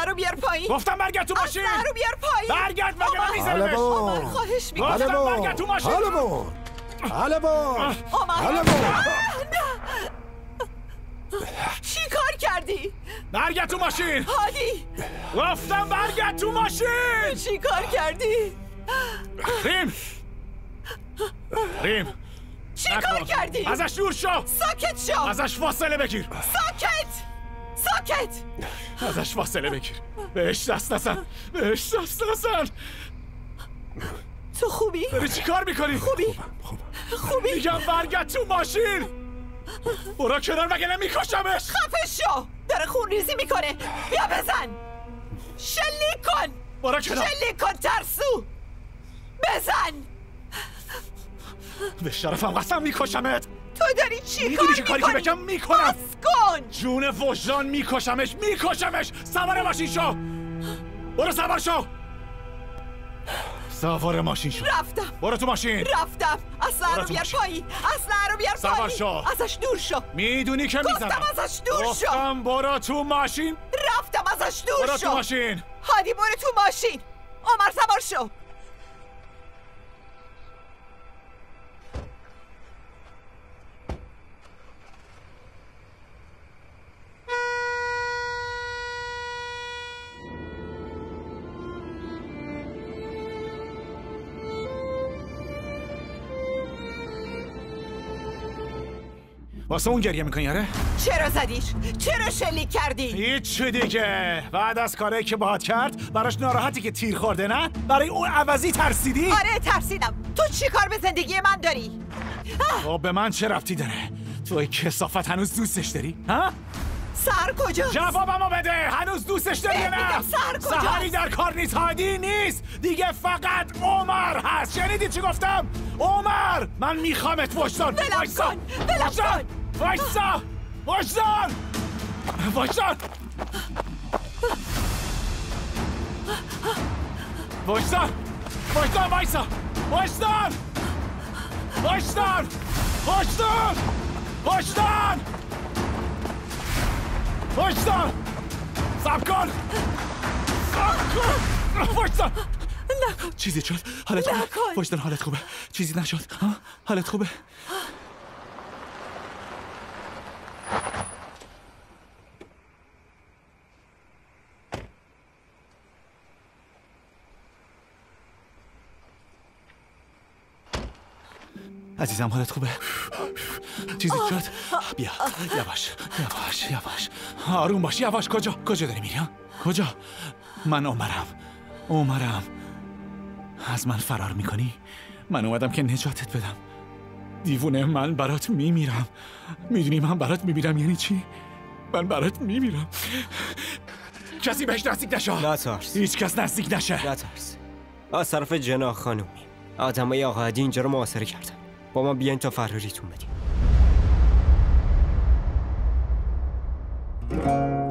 رو بیار پایین. گفتم برگرد تو ماشین. اسلحه رو بیار پایین. برگرد مگه نمیزنمش. عمر خواهش میکنم. گفتم برگرد تو ماشین. عمر چی کار کردی؟ برگرد تو ماشین. هادی گفتم برگرد تو ماشین. چی کار کردی؟ ریم چی کار کردی؟ ازش دور شو. ساکت شو. ازش فاصله بگیر. ساکت. ازش فاصله بگیر. بهش دست نزن. تو خوبی؟ داری چی کار میکنی؟ خوبی؟ میگم برگرد تو ماشین. برو کنار مگه نمیکشمش. خفه شو. داره خون ریزی میکنه. بیا بزن. شلیک کن. برو کنار. شلیک کن ترسو. بزن. به شرفم قسم میکشمت. تو داری چی کار میدونی که کاری که میکنی؟ بگم میکنم. بس کن. جون وجدان میکشمش. سوار ماشین شو. برو سوار شو. سوار ماشین شو. رفتم. برو تو ماشین. رفتم. اسلحه رو بیار پایین. اسلحه رو بیار سوار پایین. شو. ازش دور شو. میدونی که میزنم. گفتم ازش دور شو. گفتم برو تو ماشین. رفتم ازش دور برو شو. تو ماشین. هادی برو تو ماشین. عمر سوار شو. واسه اون گریه میکنی آره؟ چرا زدیش؟ چرا شلیک کردی؟ هیچ دیگه. بعد از کاری که باهات کرد براش ناراحتی که تیر خورده نه؟ برای اون عوضی ترسیدی؟ آره ترسیدم. تو چی کار به زندگی من داری؟ خب به من چه ربطی داره؟ توی کثافت هنوز دوستش داری؟ ها؟ سر کجاست؟ جوابمو بده. هنوز دوستش داری یا نه؟ سر کجاست؟ سحری در کار نیست. هادی نیست دیگه. فقط عمر هست. شنیدی چی گفتم؟ عمر من میخوامت. وجدان وایسا. وایسا. صبر کن. وایسا. نکن. چیزی شد؟ حالت خوبه؟ نکن. وجدان حالت خوبه؟ چیزی نشد؟ حالت خوبه؟ عزیزم حالت خوبه؟ چیزی شد؟ بیا یواش. آروم باش. یواش. کجا داری میری؟ کجا؟ من عمرم. از من فرار میکنی؟ من اومدم که نجاتت بدم. دیوونه. من برات میمیرم. میدونی من برات میمیرم یعنی چی؟ من برات میمیرم. کسی بهش نزدیک نشه. نترس. هیچ کس نزدیک نشه. نترس. از طرف جناح خانومی آدمای آقا هادی اینجا رو محاصره کردن. با ما بیاین تا فراریتون بدیم.